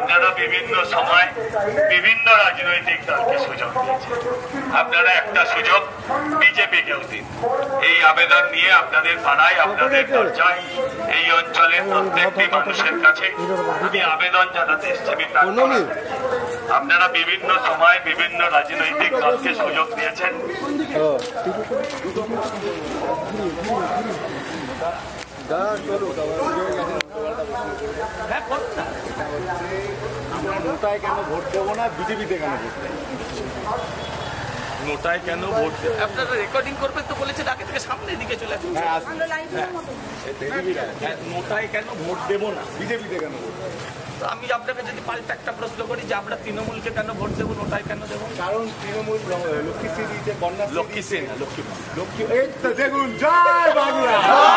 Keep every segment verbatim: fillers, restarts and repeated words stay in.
আপনারা বিভিন্ন সময় বিভিন্ন রাজনৈতিক দলকে সুযোগ দিয়েছেন, আপনারা একটা সুযোগ বিজেপিকেও দিন। এই আবেদন নিয়ে আপনাদের পাড়ায়, আপনাদের দরজায়, এই অঞ্চলের প্রত্যেকটি মানুষের কাছে আমি আবেদন জানাতে এসেছি। আপনারা বিভিন্ন সময় বিভিন্ন রাজনৈতিক দলকে সুযোগ দিয়েছেন, আমরা নোটায় কেন ভোট দেবো না, বিজেপিতে কেন ভোট দেবো? নোটায় কেন ভোট দেবো? আপনারা রেকর্ডিং করবেন তো বলেছেন, আগে থেকে সামনের দিকে চলে আসুন। নোটায় কেন ভোট দেবো না, বিজেপিতে কেন ভোট দেবো? তো আমি আপনাকে যদি পাল্টা একটা প্রশ্ন করি যে আমরা তৃণমূলকে কেন ভোট দেবো, নোটায় কেন দেবো? কারণ তৃণমূল লক্ষ্মীশ্রী দিয়েছে, কন্যা লক্ষ্মী সেন লক্ষ্মী লক্ষ্মী এই তো দেখুন, জয় বাংলা।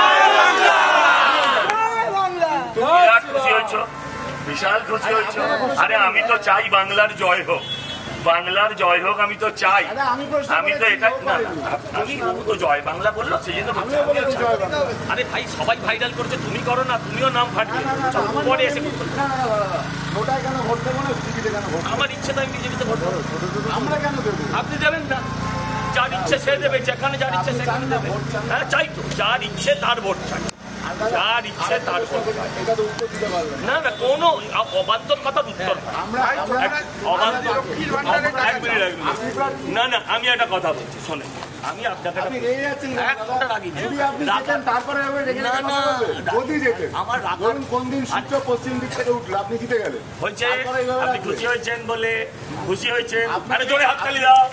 বিরাট খুশি হয়েছ, বিশাল খুশি হয়েছ। আরে আমি তো চাই বাংলার জয় হোক, বাংলার জয় হোক, আমি তো চাই। আমি তো এটা না, আমি তো জয় বাংলা বললো সেই জন্য। আরে ভাই সবাই ভাইরাল করছে, তুমি করো না, তুমিও নাম ফাটিয়ে পরে এসে নোটায় কেন ভোট দেবো না, বিজেপিতে কেন ভোট? আমার ইচ্ছে তো আমি বিজেপিতে ভোট দেবো। আমরা কেন দেবো? আপনি দেবেন না, যার ইচ্ছে সে দেবে, যেখানে যার ইচ্ছে সেখানে দেবে। হ্যাঁ চাই তো, যার ইচ্ছে তার ভোট চাই, যার ইচ্ছে তার ভোট চাই। এটা তো উত্তর দিতে পারবেন না না, কোনো অবান্তর কথার উত্তর না। অবান্তর এক মিনিট এক মিনিট না না, আমি একটা কথা বলছি শোনেন, আমি আপনাকে আমার কোন দিন সূর্য পশ্চিম দিক থেকে উঠলো, আপনি জিতে গেলেন হয়েছে, আপনি খুশি হয়েছেন বলে খুশি হয়েছেন, আরে জোরে হাততালি দাও।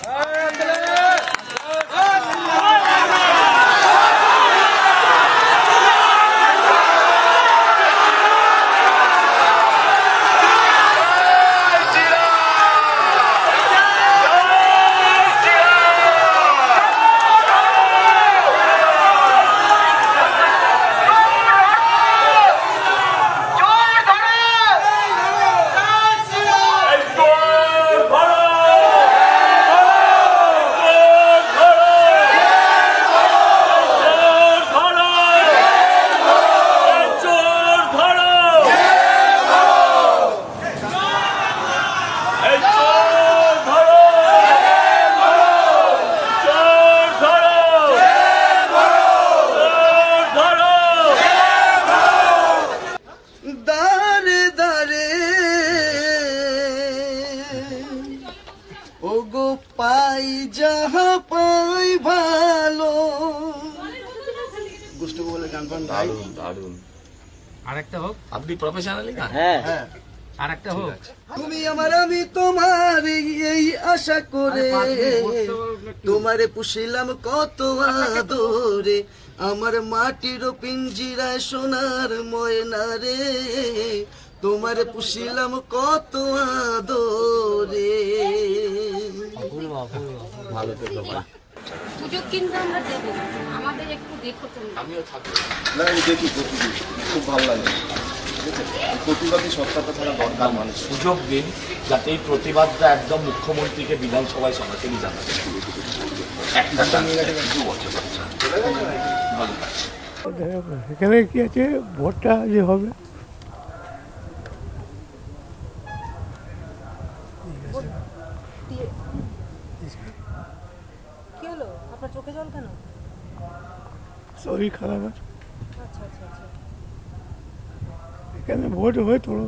আপনি প্রফেশনালি গান, হ্যাঁ আরেকটা হোক। তুমি আমার আমি তোমার এই আশা করে, তোমারে পুষিলাম কত আদরে, আমার মাটির পিঞ্জিরায় সোনার ময়না রে, তোমারে পুষিলাম কত আদরে। ভালো থেকো ভাই। সুযোগ কিন্তু আমরা দেব, আমাদের একটু দেখো তুমি। আমিও থাকবো না, আমি দেখি প্রতিদিন, খুব ভালো লাগে। প্রতিবাদী সত্তাটা ছাড়া দরকার মানুষ। সুযোগ দিন যাতে এই প্রতিবাদটা একদম মুখ্যমন্ত্রীকে বিধানসভায় সরাসরি জানাতে। এখানে কি আছে, ভোটটা যে হবে কি হলো আপনার চোখে জল কেন? শরীর খারাপ আছে। আচ্ছা আচ্ছা আচ্ছা, এখানে ভোট হয় তো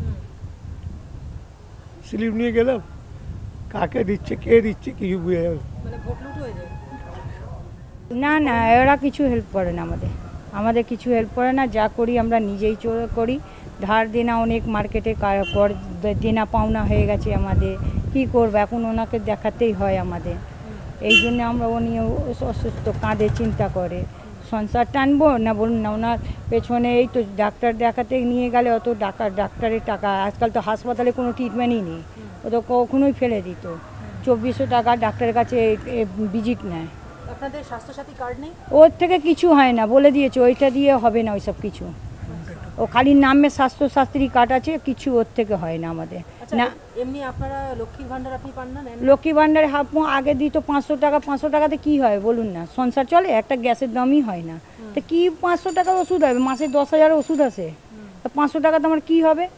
স্লিপ নিয়ে গেলাম, কাকে দিচ্ছে কে দিচ্ছে কিছু বুঝে যাবে। মানে ভোট লুট হয়ে যায়? না না, এরা কিছু হেল্প করে না আমাদের, আমাদের কিছু হেল্প করে না। যা করি আমরা নিজেই করি। ধার দেনা অনেক মার্কেটে কর দেনা পাওনা হয়ে গেছে আমাদের, কি করবো এখন, ওনাকে দেখাতেই হয় আমাদের। এই জন্য আমরা ও নিয়ে অসুস্থ, কাঁদে, চিন্তা করে সংসার টানবো না, বলুন না। ওনার পেছনে এই তো ডাক্তার দেখাতে নিয়ে গেলে অত ডাক্তার ডাক্তারের টাকা, আজকাল তো হাসপাতালে কোনো ট্রিটমেন্টই নেই, ও তো কখনোই ফেলে দিত। চব্বিশশো টাকা ডাক্তারের কাছে ভিজিট নেয়। আপনাদের স্বাস্থ্যসাথী কার্ড নেই? ওর থেকে কিছু হয় না, বলে দিয়েছে ওইটা দিয়ে হবে না ওইসব কিছু। ও খালি নামে স্বাস্থ্যসাথী কার্ড আছে, কিছু ওর থেকে হয় না আমাদের। না এমনি আপনারা লক্ষ্মীর ভান্ডার আপনি পান না? লক্ষ্মী ভান্ডারে হাফ আগে দিত পাঁচশো টাকা, পাঁচশো টাকাতে কি হয় বলুন না, সংসার চলে? একটা গ্যাসের দামই হয় না, তো কি পাঁচশো টাকার ওষুধ হবে? মাসে দশ হাজার ওষুধ আছে, তো পাঁচশো টাকা তো আমার কী হবে?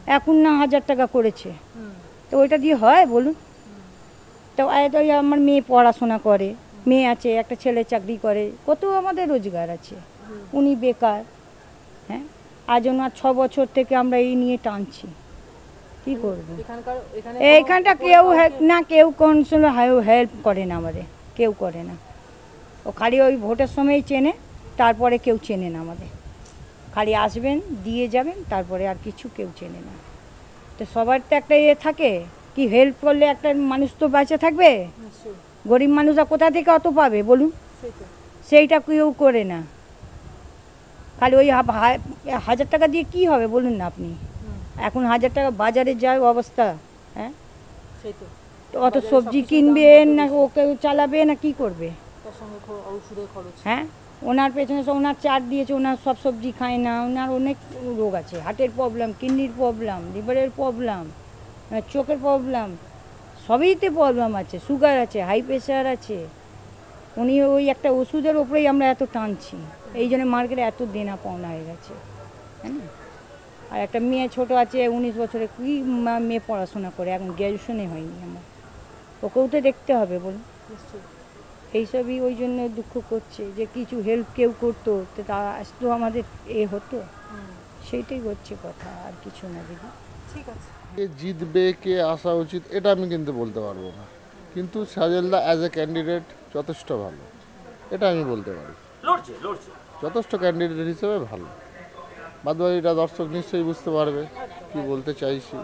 এখন না হাজার টাকা করেছে, তো ওইটা দিয়ে হয় বলুন? তো এই আমার মেয়ে পড়াশোনা করে, মেয়ে আছে, একটা ছেলে চাকরি করে, কত আমাদের রোজগার আছে, উনি বেকার। হ্যাঁ, আজ ওনার ছ বছর থেকে আমরা এই নিয়ে টানছি, কী করবো? এইখানটা কেউ না, কেউ কোন সময় হেল্প করে না, আমাদের কেউ করে না। ও খালি ওই ভোটের সময়ই চেনে, তারপরে কেউ চেনে না আমাদের। খালি আসবেন, দিয়ে যাবেন, তারপরে আর কিছু কেউ চেনে না। তো সবার তো একটা ইয়ে থাকে, কি হেল্প করলে একটা মানুষ তো বেঁচে থাকবে। গরিব মানুষরা কোথা থেকে অত পাবে বলুন? সেইটা কেউ করে না। খালি ওই হাজার টাকা দিয়ে কি হবে বলুন না আপনি? এখন হাজার টাকা বাজারে যায় অবস্থা, হ্যাঁ, অত সবজি কিনবেন না, ওকে চালাবে না, কি করবে? হ্যাঁ, ওনার পেছনে ওনার চাট দিয়েছে, ওনার সব সবজি খায় না, ওনার অনেক রোগ আছে, হার্টের প্রবলেম, কিডনির প্রবলেম, লিভারের প্রবলেম, চোখের প্রবলেম, সবইতে প্রবলেম আছে, সুগার আছে, হাই প্রেশার আছে। উনি ওই একটা ওষুধের ওপরেই আমরা এত টানছি, এই জন্য মার্কেটে এত দেনা পাওনা হয়ে গেছে, হ্যাঁ না? আর একটা মেয়ে ছোট আছে, উনিশ বছরে, কি মেয়ে পড়াশোনা করে, এখন গ্র্যাজুয়েশনে হয়নি আমার, ওকেও তো দেখতে হবে বলুন। এইসবই ওই জন্য দুঃখ করছে যে কিছু হেল্প কেউ করতো তো তা আসতো, আমাদের এ হতো, সেইটাই হচ্ছে কথা, আর কিছু না দিদি। ঠিক আছে, কে জিতবে, কে আসা উচিত এটা আমি কিন্তু বলতে পারবো না, কিন্তু সাজেলদা অ্যাজ এ ক্যান্ডিডেট যথেষ্ট ভালো, এটা আমি বলতে পারি। যথেষ্ট ক্যান্ডিডেট হিসেবে ভালো, বাদবাকিটা দর্শক নিশ্চয়ই বুঝতে পারবে কি বলতে চাইছি।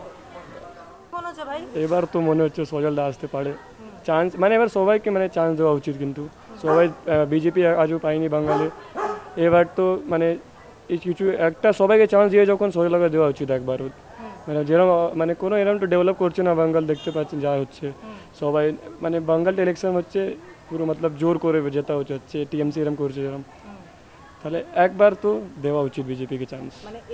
এবার তো মনে হচ্ছে সজলদা আসতে পারে, চান্স মানে এবার সবাইকে মানে চান্স দেওয়া উচিত, কিন্তু সবাই বিজেপি আজও পায়নি বাঙালি, এবার তো মানে এই কিছু একটা সবাইকে চান্স দিয়ে যখন সজলদাকে দেওয়া উচিত একবার। মানে যেরকম মানে কোনো এরকম তো ডেভেলপ করছে না বাঙ্গাল, দেখতে পাচ্ছেন যা হচ্ছে, সবাই মানে বাঙ্গালটা ইলেকশন হচ্ছে পুরো মতলব জোর করে যেটা হচ্ছে, টিএমসি এরকম করছে যেরকম, তাহলে একবার তো দেওয়া উচিত বিজেপিকে চান্স,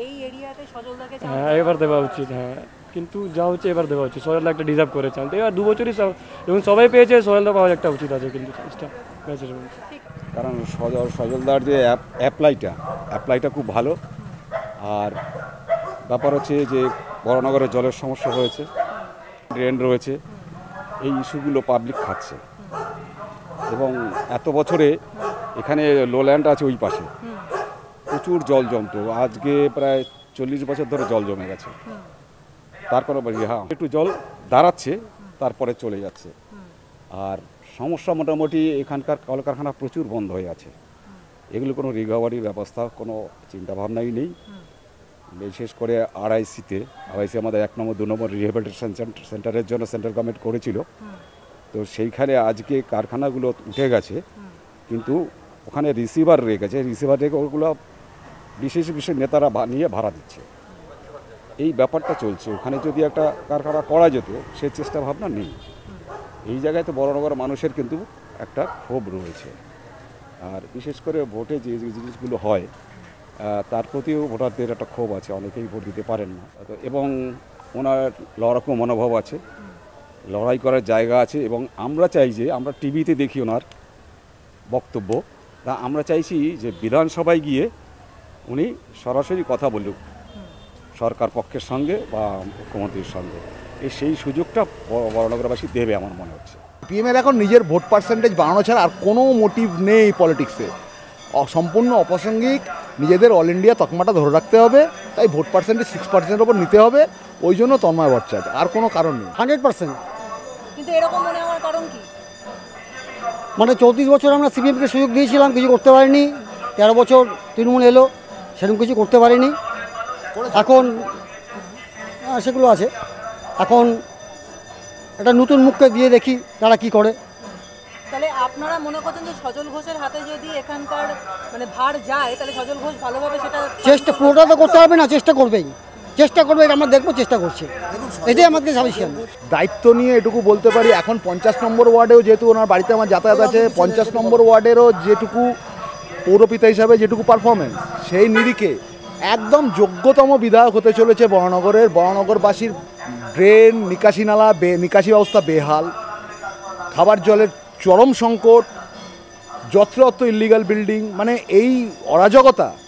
হ্যাঁ এবার দেওয়া উচিত, হ্যাঁ, কিন্তু যা হচ্ছে এবার দেওয়া উচিত, সজলদা একটা ডিজার্ভ করে চান্স, এবার দু বছরই যখন সবাই পেয়েছে, সজলদা পাওয়া একটা উচিত আছে কিন্তু চান্সটা ম্যাচের মধ্যে। কারণ সজল সজলদার যে অ্যাপ্লাইটা অ্যাপ্লাইটা খুব ভালো, আর ব্যাপার হচ্ছে যে বড়নগরে জলের সমস্যা হয়েছে, ড্রেন রয়েছে, এই ইস্যুগুলো পাবলিক খাচ্ছে, এবং এত বছরে এখানে লোল্যান্ড আছে ওই পাশে, প্রচুর জল জমতো, আজকে প্রায় চল্লিশ বছর ধরে জল জমে গেছে, তার কোনো হ্যাঁ একটু জল দাঁড়াচ্ছে, তারপরে চলে যাচ্ছে। আর সমস্যা মোটামুটি এখানকার কলকারখানা প্রচুর বন্ধ হয়ে আছে, এগুলো কোনো রিকভারির ব্যবস্থা কোনো চিন্তাভাবনাই নেই। বিশেষ করে আরআইসিতে, আরআইসি আমাদের এক নম্বর দু নম্বর রিহ্যাবিলিটেশন সেন্টারের জন্য সেন্ট্রাল গভর্নমেন্ট করেছিল, তো সেইখানে আজকে কারখানাগুলো উঠে গেছে, কিন্তু ওখানে রিসিভার রেখেছে, রিসিভার রেখে ওগুলো বিশেষ বিশেষ নেতারা নিয়ে ভাড়া দিচ্ছে, এই ব্যাপারটা চলছে। ওখানে যদি একটা কারখানা করা যেত সে চেষ্টা ভাবনা নেই। এই জায়গায় তো বড়নগর মানুষের কিন্তু একটা ক্ষোভ রয়েছে, আর বিশেষ করে ভোটে যে জিনিসগুলো হয় তার প্রতিও ভোটারদের একটা ক্ষোভ আছে, অনেকেই ভোট দিতে পারেন না, এবং ওনার লড়াকু মনোভাব আছে, লড়াই করার জায়গা আছে, এবং আমরা চাই যে আমরা টিভিতে দেখি ওনার বক্তব্য, তা আমরা চাইছি যে বিধানসভায় গিয়ে উনি সরাসরি কথা বলুক সরকার পক্ষের সঙ্গে বা মুখ্যমন্ত্রীর সঙ্গে, এই সেই সুযোগটা বড়নগরবাসী দেবে আমার মনে হচ্ছে। পিএমের এখন নিজের ভোট পার্সেন্টেজ বাড়ানো ছাড়া আর কোনো মোটিভ নেই পলিটিক্সে, সম্পূর্ণ অপ্রাসঙ্গিক, নিজেদের অল ইন্ডিয়া তকমাটা ধরে রাখতে হবে, তাই ভোট পার্সেন্টেজ সিক্স পার্সেন্টের ওপর নিতে হবে, ওই জন্য তন্ময় ভট্টাচার্য, আর কোনো কারণ নেই। Hundred percent. কিন্তু এরকম মনে হওয়ার কারণ কি? মানে চৌত্রিশ বছর আমরা সিপিএমকে সুযোগ দিয়েছিলাম, কিছু করতে পারিনি, তেরো বছর তৃণমূল এলো, সেরকম কিছু করতে পারিনি, এখন সেগুলো আছে, এখন একটা নতুন মুখকে দিয়ে দেখি তারা কি করে। তাহলে আপনারা মনে করছেন যে সজল ঘোষের হাতে যদি এখানকার মানে ভার যায়, তাহলে সজল ঘোষ ভালোভাবে সেটা চেষ্টা, পুরোটা তো করতে হবে না, চেষ্টা করবেই, চেষ্টা করবে, আমরা দেখবো চেষ্টা করছে, এটাই আমাদের সাজেশন। দায়িত্ব নিয়ে এটুকু বলতে পারি, এখন পঞ্চাশ নম্বর ওয়ার্ডেও যেহেতু ওনার বাড়িতে আমার যাতায়াত আছে, পঞ্চাশ নম্বর ওয়ার্ডেরও যেটুকু পৌরপিতা হিসাবে যেটুকু পারফরমেন্স, সেই নিরিখে একদম যোগ্যতম বিধায়ক হতে চলেছে বড়নগরের। বড়নগরবাসীর ড্রেন, নিকাশি নালা, বে নিকাশি ব্যবস্থা বেহাল, খাবার জলের চরম সংকট, যত্রতত্র ইলিগাল বিল্ডিং, মানে এই অরাজকতা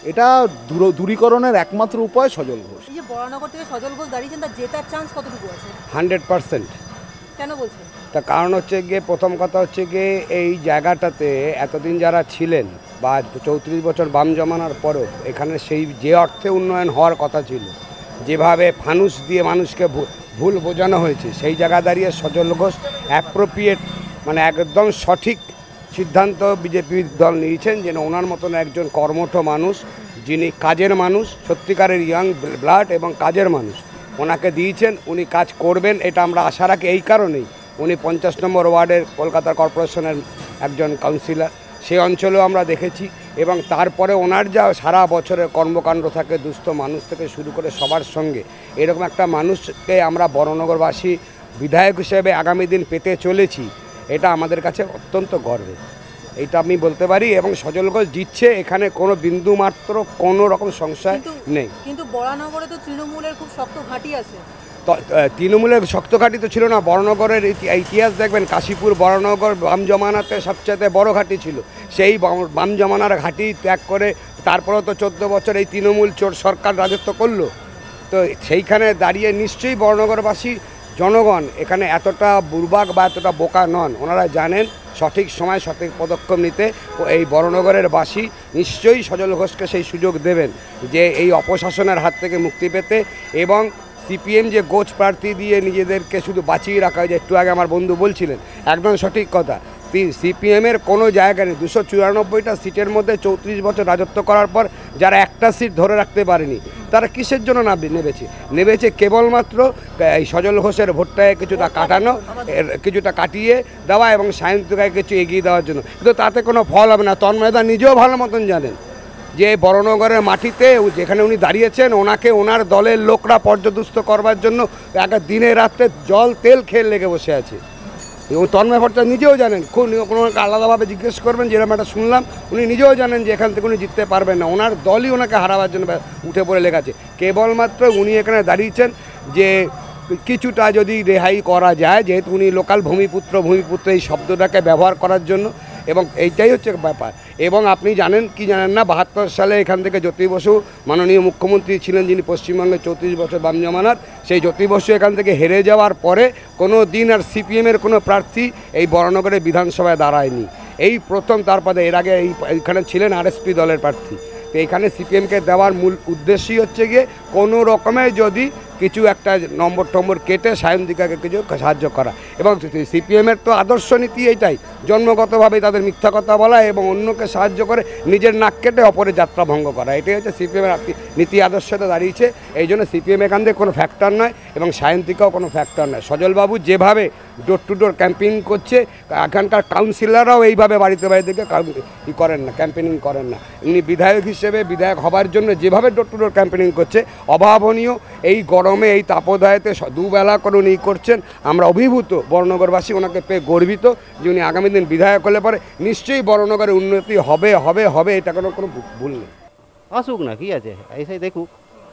এটা দূরীকরণের একমাত্র উপায় সজল ঘোষ। এই যে বরানগর থেকে সজল ঘোষ দাঁড়িয়েছেন, তার জেতার চান্স কতটুকু আছে? Hundred percent. কেন বলছেন? তার কারণ হচ্ছে গিয়ে প্রথম কথা হচ্ছে গিয়ে এই জায়গাটাতে এতদিন যারা ছিলেন বা চৌত্রিশ বছর বাম জমানার পরেও এখানে সেই যে অর্থে উন্নয়ন হওয়ার কথা ছিল, যেভাবে ফানুস দিয়ে মানুষকে ভুল বোঝানো হয়েছে, সেই জায়গা দাঁড়িয়ে সজল ঘোষ অ্যাপ্রোপ্রিয়েট মানে একদম সঠিক সিদ্ধান্ত বিজেপির দল নিয়েছেন যেন ওনার মতন একজন কর্মঠ মানুষ, যিনি কাজের মানুষ, সত্যিকারের ইয়াং ব্লাড এবং কাজের মানুষ, ওনাকে দিয়েছেন। উনি কাজ করবেন এটা আমরা আশা রাখি। এই কারণেই উনি পঞ্চাশ নম্বর ওয়ার্ডের কলকাতা কর্পোরেশনের একজন কাউন্সিলর, সেই অঞ্চলেও আমরা দেখেছি। এবং তারপরে ওনার যা সারা বছরের কর্মকাণ্ড থাকে, দুস্থ মানুষ থেকে শুরু করে সবার সঙ্গে, এরকম একটা মানুষকে আমরা বরানগরবাসী বিধায়ক হিসেবে আগামী দিন পেতে চলেছি, এটা আমাদের কাছে অত্যন্ত গর্বের, এইটা আমি বলতে পারি। এবং সজল ঘোষ জিতছে, এখানে কোনো বিন্দু মাত্র কোনো রকম সংশয় নেই। কিন্তু বরানগরে তো তৃণমূলের খুব শক্ত ঘাঁটি আছে। তৃণমূলের শক্ত ঘাঁটি তো ছিল না, বরানগরের ইতিহাস দেখবেন, কাশীপুর বরানগর বাম জমানাতে সবচেয়ে বড় ঘাঁটি ছিল। সেই বাম জমানার ঘাঁটি ত্যাগ করে তারপরেও তো চোদ্দো বছর এই তৃণমূল চোর সরকার রাজত্ব করলো। তো সেইখানে দাঁড়িয়ে নিশ্চয়ই বরানগরবাসী জনগণ এখানে এতটা বুর্বাক বা এতটা বোকা নন, ওনারা জানেন সঠিক সময় সঠিক পদক্ষেপ নিতে। এই বরানগরের বাসী নিশ্চয়ই সজল ঘোষকে সেই সুযোগ দেবেন যে এই অপশাসনের হাত থেকে মুক্তি পেতে। এবং সিপিএম যে গোছ প্রার্থী দিয়ে নিজেদেরকে শুধু বাঁচিয়ে রাখা হয়, যে একটু আগে আমার বন্ধু বলছিলেন, একদম সঠিক কথা। সিপিএমের কোনো জায়গা নেই। দুশো চুরানব্বইটা সিটের মধ্যে চৌত্রিশ বছর রাজত্ব করার পর যারা একটা সিট ধরে রাখতে পারেনি, তারা কিসের জন্য না নেবেছে? নেবেছে কেবলমাত্র এই সজল ঘোষের ভোটটায় কিছুটা কাটানো, কিছুটা কাটিয়ে দেওয়া এবং সায়ন্তিকায় কিছু এগিয়ে দেওয়ার জন্য। কিন্তু তাতে কোনো ফল হবে না। তন্ময়দা নিজেও ভালো মতন জানেন যে বরানগরের মাটিতে যেখানে উনি দাঁড়িয়েছেন, ওনাকে ওনার দলের লোকরা পর্যদুস্ত করবার জন্য একটা দিনে রাত্রে জল তেল খেয়ে লেগে বসে আছে। এবং তন্ময় ভট্টাচার্য নিজেও জানেন, খুব কোনো আলাদাভাবে জিজ্ঞেস করবেন, যেরকম একটা শুনলাম, উনি নিজেও জানেন যে এখান থেকে উনি জিততে পারবেন না, ওনার দলই ওনাকে হারাবার জন্য উঠে পড়ে লেগেছে। কেবলমাত্র উনি এখানে দাঁড়িয়েছেন যে কিছুটা যদি রেহাই করা যায়, যেহেতু উনি লোকাল ভূমিপুত্র ভূমিপুত্র এই শব্দটাকে ব্যবহার করার জন্য, এবং এইটাই হচ্ছে ব্যাপার। এবং আপনি জানেন কি জানেন না, বাহাত্তর সালে এখান থেকে জ্যোতি বসু মাননীয় মুখ্যমন্ত্রী ছিলেন, যিনি পশ্চিমবঙ্গে চৌত্রিশ বছর বাম জমানার, সেই জ্যোতি বসু এখান থেকে হেরে যাওয়ার পরে কোনো দিন আর সিপিএমের কোনো প্রার্থী এই বরানগরের বিধানসভায় দাঁড়ায়নি। এই প্রথম। তারপরে এর আগে এই এখানে ছিলেন আরএসপি দলের প্রার্থী। তো এখানে সিপিএমকে দেওয়ার মূল উদ্দেশ্যই হচ্ছে গিয়ে কোনো রকমে যদি কিছু একটা নম্বর টম্বর কেটে সায়ন্তিকাকে কিছু সাহায্য করা। এবং সিপিএমের তো আদর্শ নীতি এইটাই, জন্মগতভাবে তাদের মিথ্যা কথা বলা এবং অন্যকে সাহায্য করে নিজের নাক কেটে অপরের যাত্রা ভঙ্গ করা, এটাই হচ্ছে সিপিএমের নীতি আদর্শটা দাঁড়িয়েছে। এই জন্য সিপিএম এখান থেকে কোনো ফ্যাক্টর নয় এবং সায়ন্তিকাও কোনো ফ্যাক্টর নয়। সজলবাবু যেভাবে ডোর টু ডোর ক্যাম্পেইন করছে, এখানকার কাউন্সিলররাও এইভাবে বাড়িতে বাড়িতে ই করেন না, ক্যাম্পেইনিং করেন না। উনি বিধায়ক হিসেবে বিধায়ক হবার জন্য যেভাবে ডোর টু ডোর ক্যাম্পেইনিং করছে, অভাবনীয়। এই গরমে এই তাপদায়তে দুবেলা করে উনি করছেন, আমরা অভিভূত। বরানগরবাসী ওনাকে পেয়ে গর্বিত যে উনি আগামী দিন বিধায়ক হলে পরে নিশ্চয়ই বরানগরের উন্নতি হবে হবে হবে, এটা কোনো কোনো ভুল নেই। আসুক না, কি আছে, এইসাই দেখুক,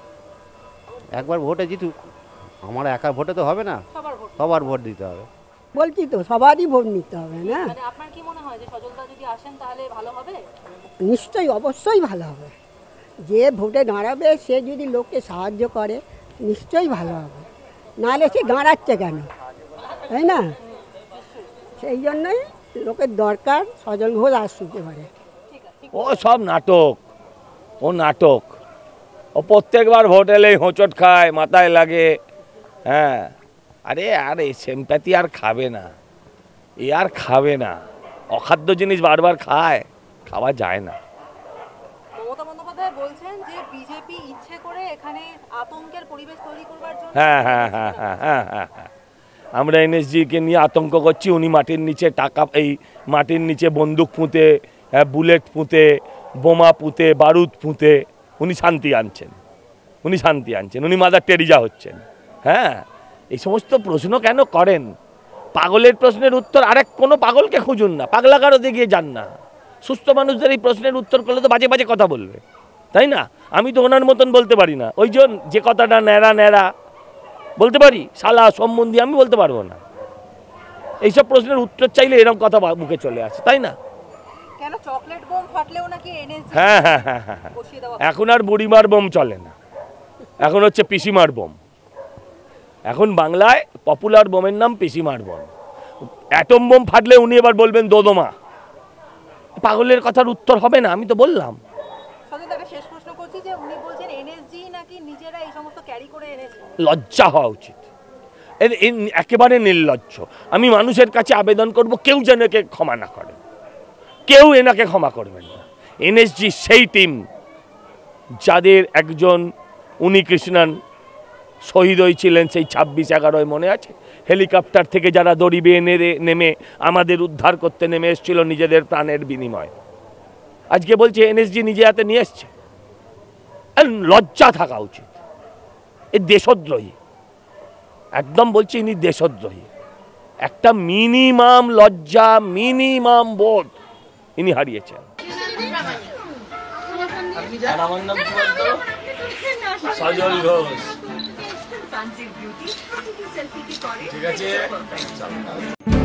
একবার ভোটে জিতুক। আমার একা ভোটে তো হবে না, সবার ভোট দিতে হবে। বলছি তো সবারই ভোট নিতে হবে না। আপনার কি মনে হয় যে সজলদা যদি আসেন তাহলে ভালো হবে? নিশ্চয়ই, অবশ্যই ভালো হবে। যে ভোটে দাঁড়াবে সে যদি লোককে সাহায্য করে নিশ্চয়ই ভালো হবে, নাহলে সে দাঁড়াচ্ছে কেন, তাই না? সেই জন্যই লোকের দরকার সজল ঘোষ আসতে পারে। ও সব নাটক, ও নাটক। ও প্রত্যেকবার ভোট এলেই হোঁচট খায়, মাথায় লাগে। হ্যাঁ, আরে আর এই সিম্প্যাথি আর খাবে না, এ আর খাবে না। অখাদ্য জিনিস বারবার খায়, খাওয়া যায় না। মমতা বন্দ্যোপাধ্যায় বলছেন যে বিজেপি ইচ্ছে করে এখানে আতঙ্কের পরিবেশ তৈরি করবার জন্য। হ্যাঁ হ্যাঁ হ্যাঁ হ্যাঁ হ্যাঁ হ্যাঁ হ্যাঁ আমরা এনএসজিকে নিয়ে আতঙ্ক করছি, উনি মাটির নিচে টাকা, এই মাটির নিচে বন্দুক পুঁতে, বুলেট পুঁতে, বোমা পুঁতে, বারুদ পুঁতে উনি শান্তি আনছেন, উনি শান্তি আনছেন, উনি মাদার টেরিজা হচ্ছেন। হ্যাঁ, এই সমস্ত প্রশ্ন কেন করেন? পাগলের প্রশ্নের উত্তর আরেক কোনো পাগলকে খুঁজুন না, পাগলাগারদে গিয়ে যান না। সুস্থ মানুষদের এই প্রশ্নের উত্তর করলে তো বাজে বাজে কথা বলবে, তাই না? আমি তো ওনার মতন বলতে পারি না। ওই জন যে কথাটা ন্যাড়া ন্যাড়া বলতে পারি, শালা সম্বন্ধী আমি বলতে পারবো না। এইসব প্রশ্নের উত্তর চাইলে এরকম কথা মুখে চলে আসে, তাই না? কেন চকলেট বোম ফাটলেও নাকি এনএসজি হ্যাঁ হ্যাঁ হ্যাঁ হ্যাঁ এখন আর বুড়িমার বোম চলে না, এখন হচ্ছে পিসিমার বোম। এখন বাংলায় পপুলার বোমের নাম পিসিমার বোম। অ্যাটম বোম ফাটলে উনি এবার বলবেন দোদমা। পাগলের কথার উত্তর হবে না, আমি তো বললাম। শেষ প্রশ্ন করছি যে উনি বলছেন এনএসজি নাকি নিজেরা এই সমস্ত ক্যারি করে এনেছে। লজ্জা হওয়া উচিত, একেবারে নির্লজ্জ। আমি মানুষের কাছে আবেদন করব কেউ যেন একে ক্ষমা না করে, কেউ এনাকে ক্ষমা করবেন না। এনএসজি সেই টিম যাদের একজন উনি কৃষ্ণন শহীদ হয়েছিলেন সেই ছাব্বিশ এগারোয় মনে আছে? হেলিকপ্টার থেকে যারা দড়ি বেয়ে নেমে আমাদের উদ্ধার করতে নেমে এসেছিল নিজেদের প্রাণের বিনিময়। আজকে বলছে এনএসজি নিজে হাতে নিয়ে এসছে। লজ্জা থাকা উচিত। এ দেশদ্রোহী, একদম বলছি ইনি দেশদ্রোহী। একটা মিনিমাম লজ্জা, মিনিমাম বোধ ইনি হারিয়েছেন। আমার নাম কি বলতো? সজল ঘোষ। ঠিক আছে।